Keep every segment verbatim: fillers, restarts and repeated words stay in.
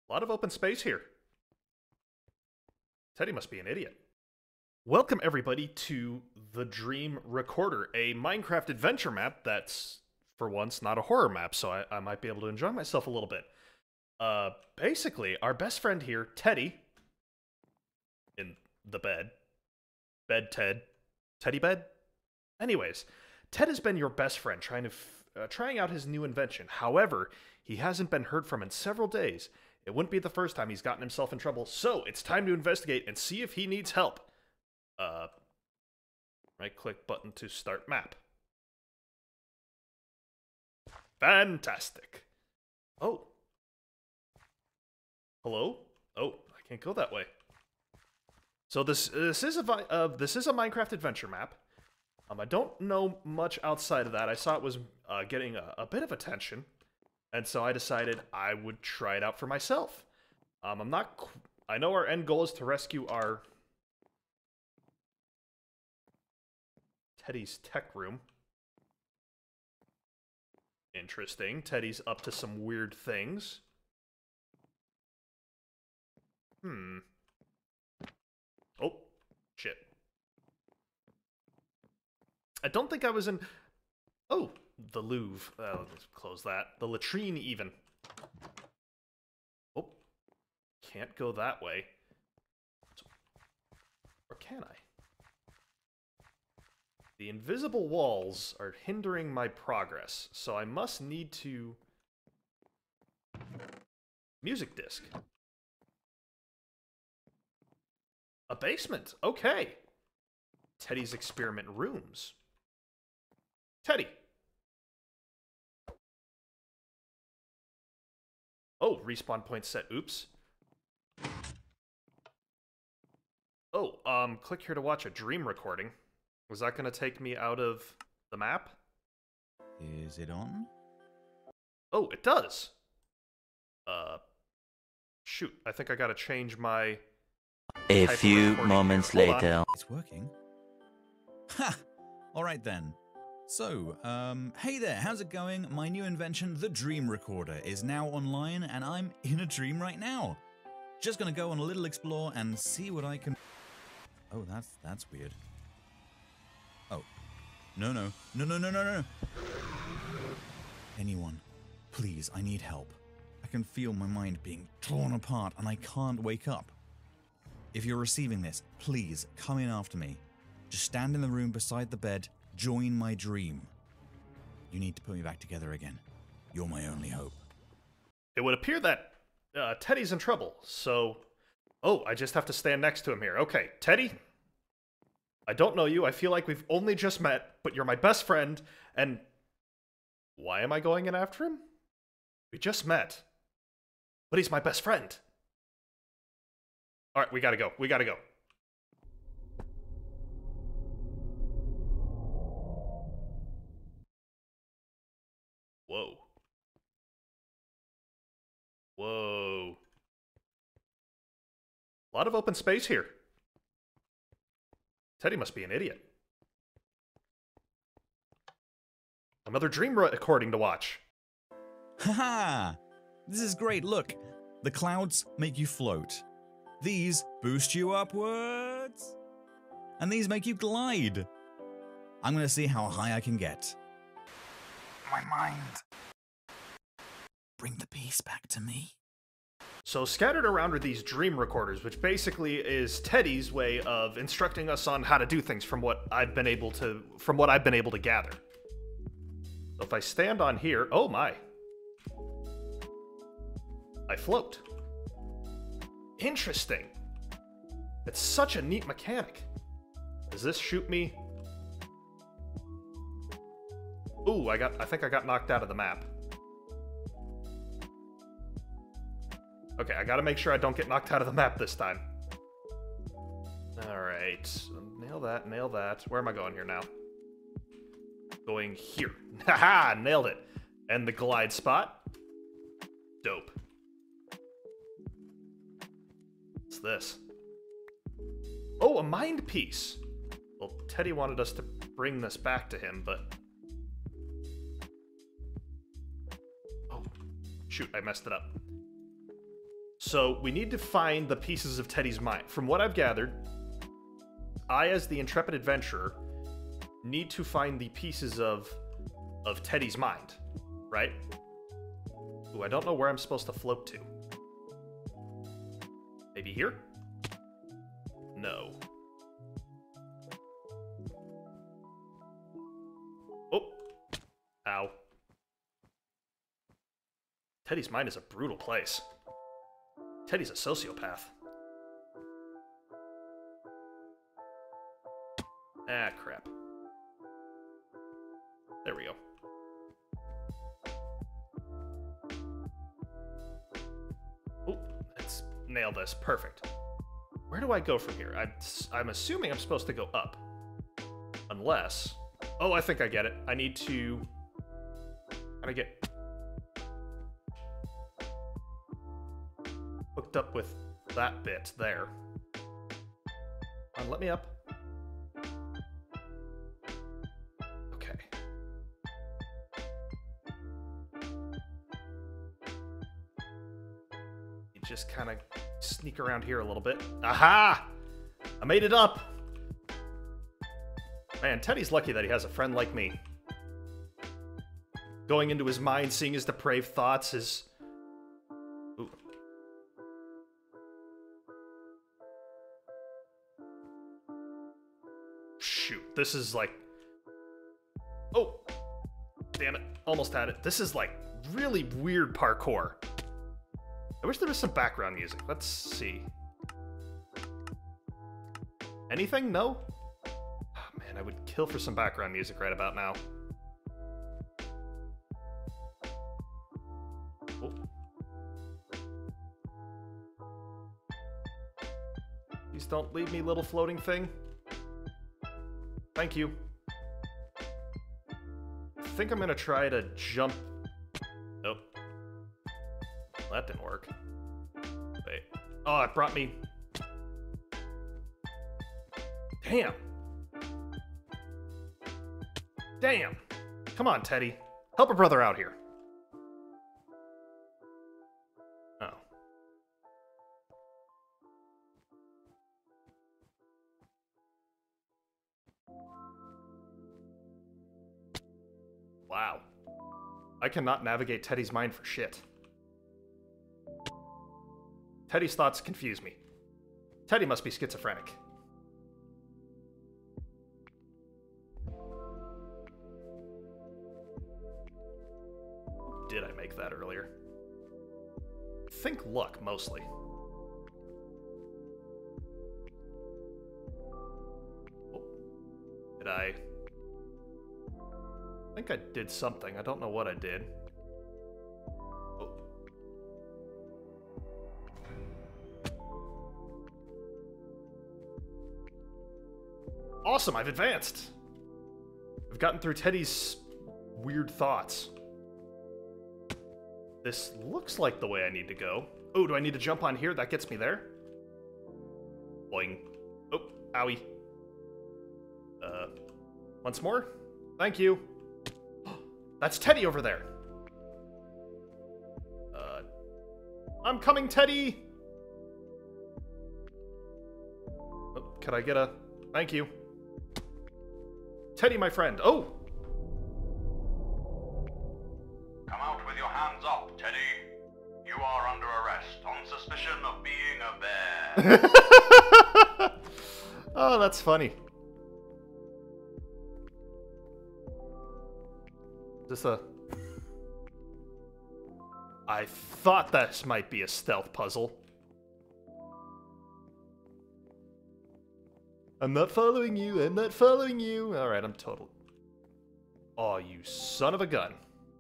A lot of open space here. Teddy must be an idiot. Welcome everybody to the Dream Recorder, a Minecraft adventure map that's, for once, not a horror map, so I, I might be able to enjoy myself a little bit. Uh, basically, our best friend here, Teddy, in the bed. Bed Ted. Teddy bed? Anyways, Ted has been your best friend trying to f uh, trying out his new invention. However, he hasn't been heard from in several days. It wouldn't be the first time he's gotten himself in trouble, so it's time to investigate and see if he needs help. Uh, right-click button to start map. Fantastic. Oh. Hello? Oh, I can't go that way. So this this is a uh, this is a Minecraft adventure map. Um, I don't know much outside of that. I saw it was uh, getting a, a bit of attention, and so I decided I would try it out for myself. Um, I'm not. Qu I know our end goal is to rescue our Teddy's tech room. Interesting. Teddy's up to some weird things. Hmm. Oh, shit. I don't think I was in... Oh, the Louvre. Uh, let's close that. The latrine, even. Oh, can't go that way. Or can I? The invisible walls are hindering my progress, so I must need to... Music disc. A basement, okay. Teddy's experiment rooms. Teddy. Oh, respawn point set, oops. Oh, um, click here to watch a dream recording. Was that gonna take me out of the map? Is it on? Oh, it does. Uh, shoot, I think I gotta change my... A few moments later. It's working. Ha! Alright then. So, um, hey there, how's it going? My new invention, the Dream Recorder, is now online and I'm in a dream right now. Just gonna go on a little explore and see what I can... Oh, that's, that's weird. Oh. No, no. No, no, no, no, no. Anyone, please, I need help. I can feel my mind being torn apart and I can't wake up. If you're receiving this, please come in after me. Just stand in the room beside the bed, join my dream. You need to put me back together again. You're my only hope. It would appear that uh, Teddy's in trouble, so... Oh, I just have to stand next to him here. Okay, Teddy? I don't know you, I feel like we've only just met, but you're my best friend, and... Why am I going in after him? We just met. But he's my best friend. Alright, we gotta go. We gotta go. Whoa. Whoa. A lot of open space here. Teddy must be an idiot. Another dream recording to watch. Haha! This is great, look. The clouds make you float. These boost you upwards. And these make you glide. I'm gonna see how high I can get. My mind. Bring the peace back to me. So scattered around are these dream recorders, which basically is Teddy's way of instructing us on how to do things from what I've been able to from what I've been able to gather. So if I stand on here, oh my. I float. Interesting. It's such a neat mechanic. Does this shoot me? Ooh, I got I think I got knocked out of the map. Okay, I gotta make sure I don't get knocked out of the map this time. Alright. Nail that, nail that. Where am I going here now? Going here. Haha, nailed it. And the glide spot. Dope. What's this? Oh, a mind piece. Well, Teddy wanted us to bring this back to him, but... Oh, shoot, I messed it up. So we need to find the pieces of Teddy's mind. From what I've gathered, I, as the intrepid adventurer, need to find the pieces of of Teddy's mind, right? Ooh, I don't know where I'm supposed to float to. Maybe here? No. Oh. Ow. Teddy's mind is a brutal place. Teddy's a sociopath. Ah, crap. There we go. Oh, let's nail this. Perfect. Where do I go from here? I'm, I'm assuming I'm supposed to go up. Unless... Oh, I think I get it. I need to... How do I get... hooked up with that bit there. Come on, let me up. Okay. You just kind of sneak around here a little bit. Aha! I made it up! Man, Teddy's lucky that he has a friend like me. Going into his mind, seeing his depraved thoughts, his... Ooh. Shoot, this is like... Oh! Damn it, almost had it. This is like really weird parkour. I wish there was some background music. Let's see. Anything? No? Oh, man, I would kill for some background music right about now. Oh. Please don't leave me, little floating thing. Thank you. I think I'm gonna try to jump... Nope. That didn't work. Wait. Oh, it brought me... Damn. Damn. Come on, Teddy. Help a brother out here. Oh. Wow. I cannot navigate Teddy's mind for shit. Teddy's thoughts confuse me. Teddy must be schizophrenic. Did I make that earlier? Think luck, mostly. Oh. Did I... I think I did something. I don't know what I did. Oh. Awesome, I've advanced! I've gotten through Teddy's weird thoughts. This looks like the way I need to go. Oh, do I need to jump on here? That gets me there? Boing. Oh, owie. Uh, once more? Thank you. That's Teddy over there. Uh, I'm coming, Teddy! Oh, could I get a... Thank you. Teddy, my friend. Oh! Come out with your hands up, Teddy. You are under arrest on suspicion of being a bear. Oh, that's funny. Just a... I thought this might be a stealth puzzle. I'm not following you, I'm not following you. Alright, I'm total. Oh, you son of a gun.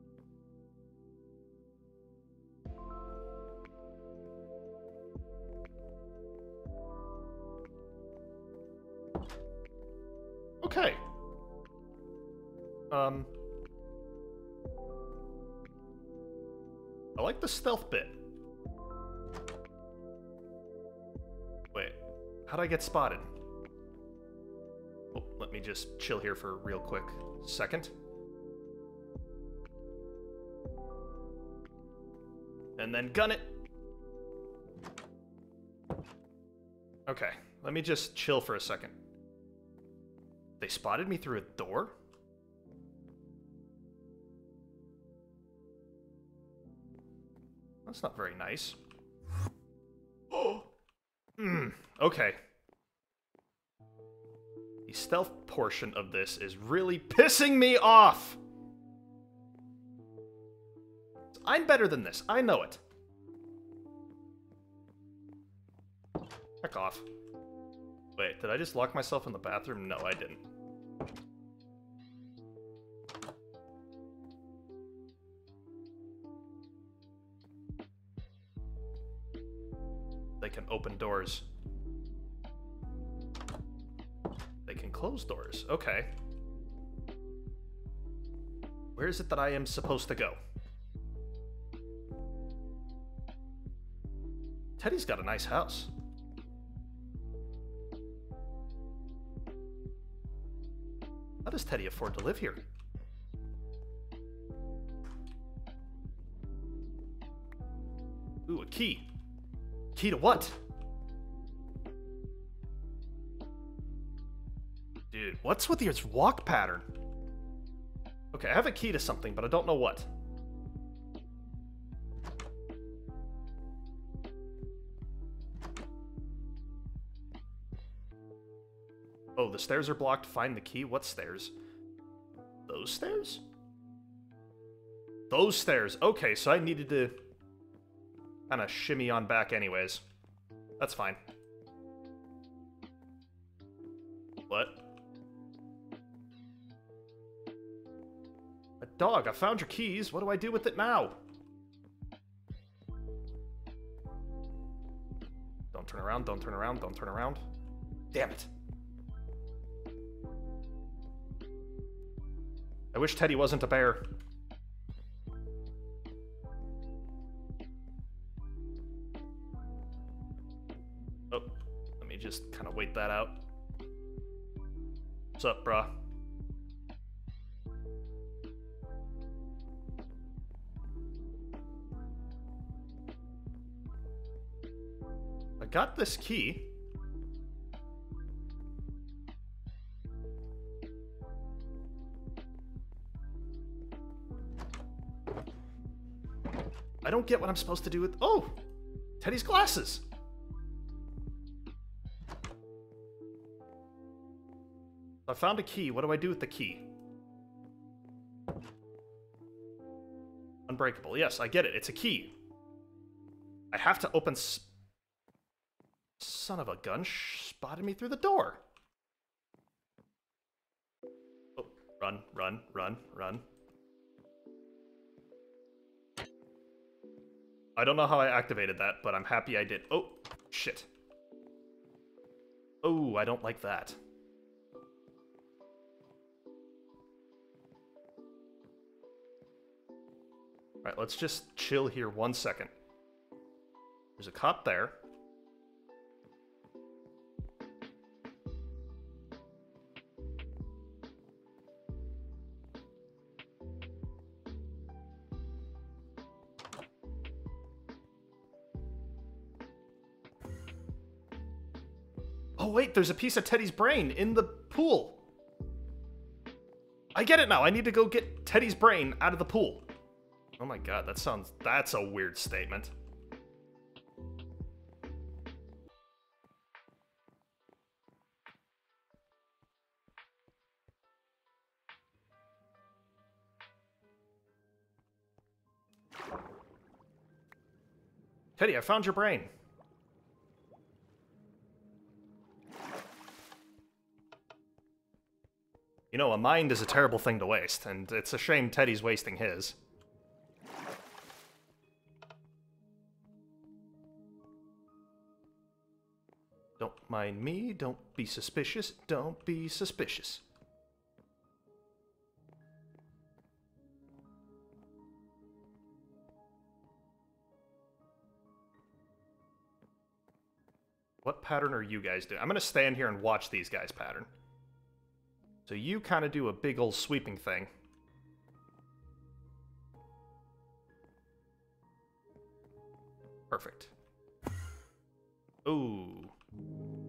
Okay. Um... I like the stealth bit. Wait, how'd I get spotted? Oh, let me just chill here for a real quick second. And then gun it. Okay, let me just chill for a second. They spotted me through a door? That's not very nice. Oh! Mm, okay. The stealth portion of this is really pissing me off! I'm better than this, I know it. Heck off. Wait, did I just lock myself in the bathroom? No, I didn't. They can open doors. They can close doors. Okay. Where is it that I am supposed to go? Teddy's got a nice house. How does Teddy afford to live here? Ooh, a key. Key to what? Dude, what's with your walk pattern? Okay, I have a key to something, but I don't know what. Oh, the stairs are blocked. Find the key. What stairs? Those stairs? Those stairs. Okay, so I needed to kind of shimmy on back anyways. That's fine. What? A dog. I found your keys. What do I do with it now? Don't turn around. Don't turn around. Don't turn around. Damn it. I wish Teddy wasn't a bear. Oh, let me just kind of wait that out. What's up, brah? I got this key. I don't get what I'm supposed to do with... Oh! Teddy's glasses! I found a key. What do I do with the key? Unbreakable. Yes, I get it. It's a key. I have to open... S Son of a gun spotted me through the door. Oh, run, run, run, run. I don't know how I activated that, but I'm happy I did. Oh, shit. Oh, I don't like that. Alright, let's just chill here one second. There's a cop there. Oh wait, there's a piece of Teddy's brain in the pool. I get it now. I need to go get Teddy's brain out of the pool. Oh my god, that sounds... That's a weird statement. Teddy, I found your brain. You know, a mind is a terrible thing to waste, and it's a shame Teddy's wasting his. Don't mind me, don't be suspicious, don't be suspicious. What pattern are you guys doing? I'm gonna stand here and watch these guys pattern. So you kind of do a big old sweeping thing. Perfect. Ooh.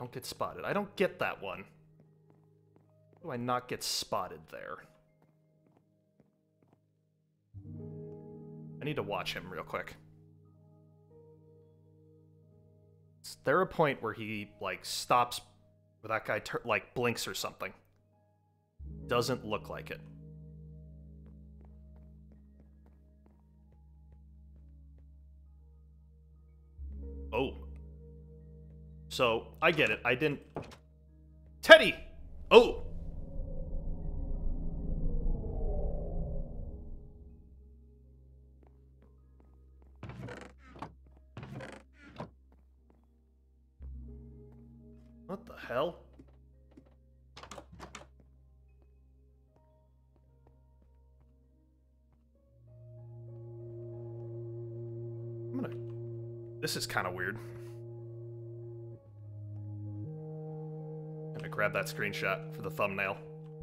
Don't get spotted. I don't get that one. How do I not get spotted there? I need to watch him real quick. Is there a point where he, like, stops, where that guy, like, blinks or something? Doesn't look like it. Oh. So, I get it. I didn't... Teddy! Oh! What the hell? I'm gonna... This is kind of weird. I'm gonna grab that screenshot for the thumbnail.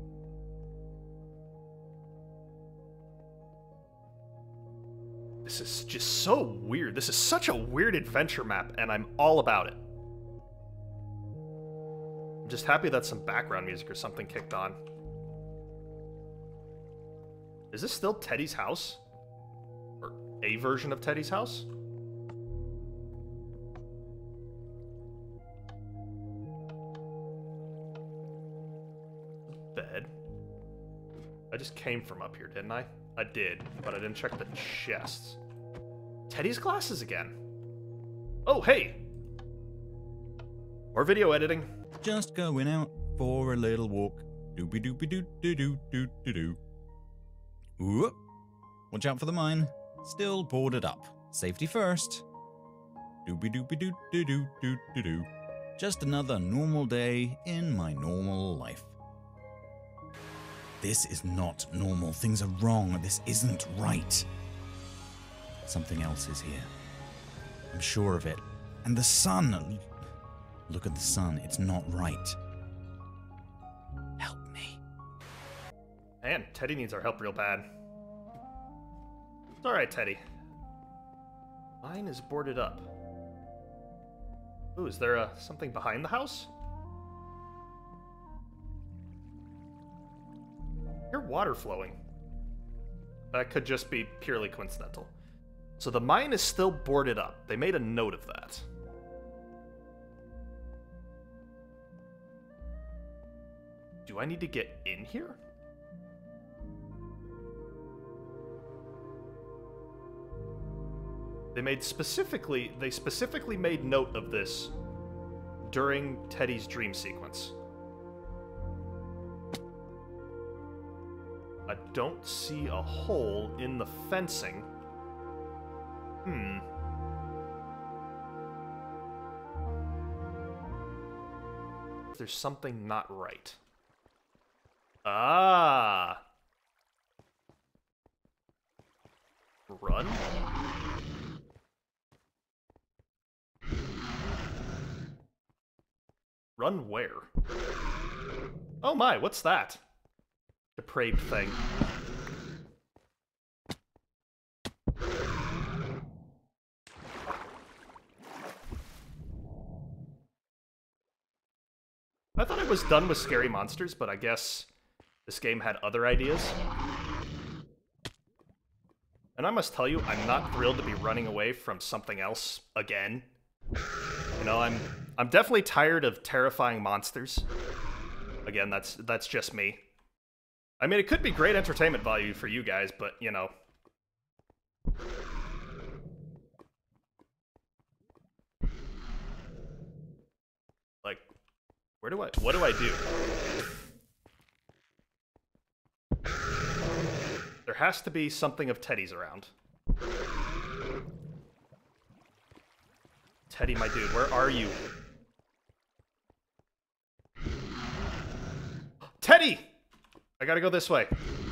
This is just so weird. This is such a weird adventure map, and I'm all about it. I'm just happy that some background music or something kicked on. Is this still Teddy's house? Or a version of Teddy's house? Bed. I just came from up here, didn't I? I did, but I didn't check the chests. Teddy's glasses again. Oh, hey! More video editing. Just going out for a little walk. Doopy doopy doo doo doo doo doo doo. Whoop. Watch out for the mine. Still boarded up. Safety first. Doopy doopy doo doo doo doo doo doo. Just another normal day in my normal life. This is not normal. Things are wrong. This isn't right. Something else is here. I'm sure of it. And the sun. Look at the sun. It's not right. Help me. Man, Teddy needs our help real bad. It's alright, Teddy. Mine is boarded up. Ooh, is there uh, something behind the house? I hear water flowing. That could just be purely coincidental. So the mine is still boarded up. They made a note of that. Do I need to get in here? They made specifically, they specifically made note of this during Teddy's dream sequence. I don't see a hole in the fencing. Hmm. There's something not right. Ah. Run? Run where? Oh my, what's that? Depraved thing. I thought I was done with scary monsters, but I guess this game had other ideas. And I must tell you, I'm not thrilled to be running away from something else again. You know, I'm I'm definitely tired of terrifying monsters. Again, that's that's just me. I mean, it could be great entertainment value for you guys, but, you know. Like, where do I, what do I do? There has to be something of Teddy's around. Teddy, my dude, where are you? Teddy! I gotta go this way.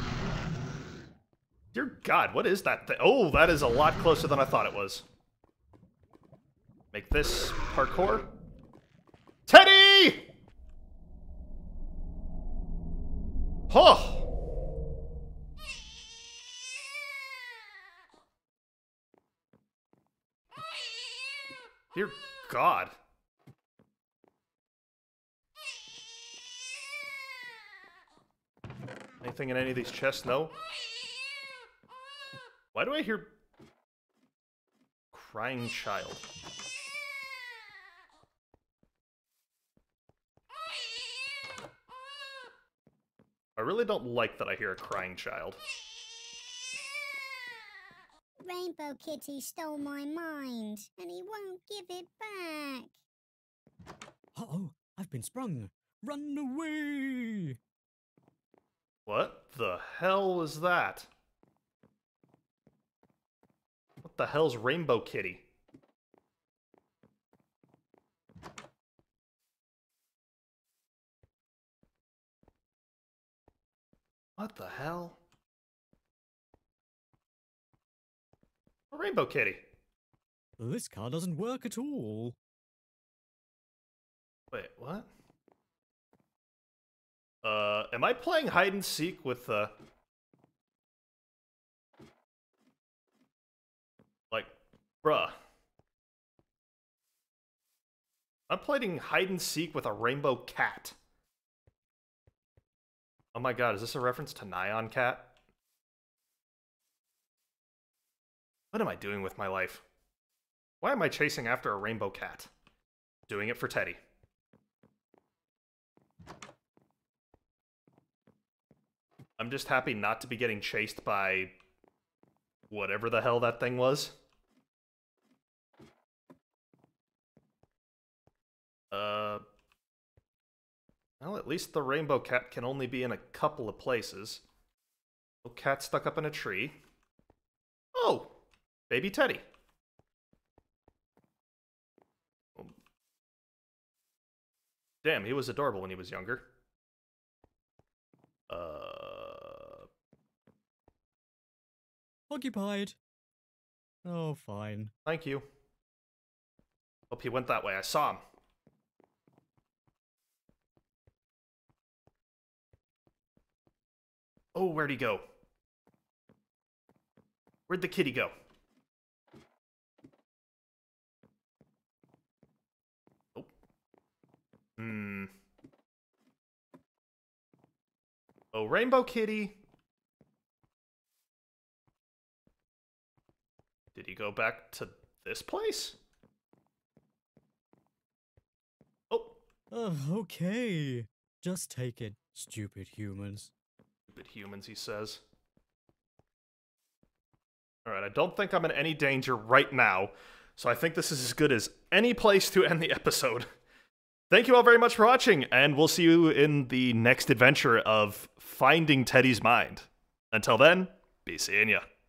Dear God, what is that thing? Oh, that is a lot closer than I thought it was. Make this parkour. Teddy! Oh! Dear God. anything in any of these chests? No? Why do I hear... crying child? I really don't like that I hear a crying child. Rainbow Kitty stole my mind, and he won't give it back. Uh-oh, I've been sprung. Run away! What the hell was that? What the hell's Rainbow Kitty? What the hell? A Rainbow Kitty. This car doesn't work at all. Wait, what? Uh, am I playing hide and seek with, uh... like, bruh. I'm playing hide and seek with a rainbow cat. Oh my god, is this a reference to Nyan Cat? What am I doing with my life? Why am I chasing after a rainbow cat? Doing it for Teddy. I'm just happy not to be getting chased by whatever the hell that thing was. Uh... Well, at least the rainbow cat can only be in a couple of places. No cat stuck up in a tree. Oh! Baby Teddy. Oh. Damn, he was adorable when he was younger. Uh... Occupied. Oh, fine. Thank you. Hope he went that way. I saw him. Oh, where'd he go? Where'd the kitty go? Oh. Hmm. Oh, Rainbow Kitty. Did he go back to this place? Oh. Uh, okay. Just take it, stupid humans. Stupid humans, he says. Alright, I don't think I'm in any danger right now, so I think this is as good as any place to end the episode. Thank you all very much for watching, and we'll see you in the next adventure of Finding Teddy's Mind. Until then, be seeing ya.